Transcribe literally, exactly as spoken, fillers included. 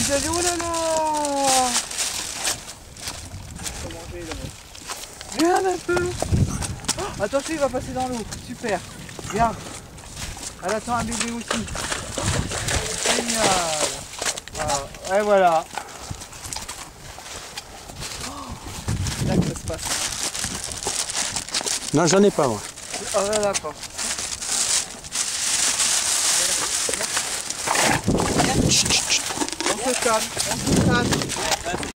vous allez, oh là là. Regarde un peu. Oh, attention, il va passer dans l'eau. Super. Regarde. Elle attend un bébé aussi. Génial. Voilà. Et voilà. Oh, là que ça se passe. Non, j'en ai pas moi. Ah ouais, d'accord. On se calme, on se calme.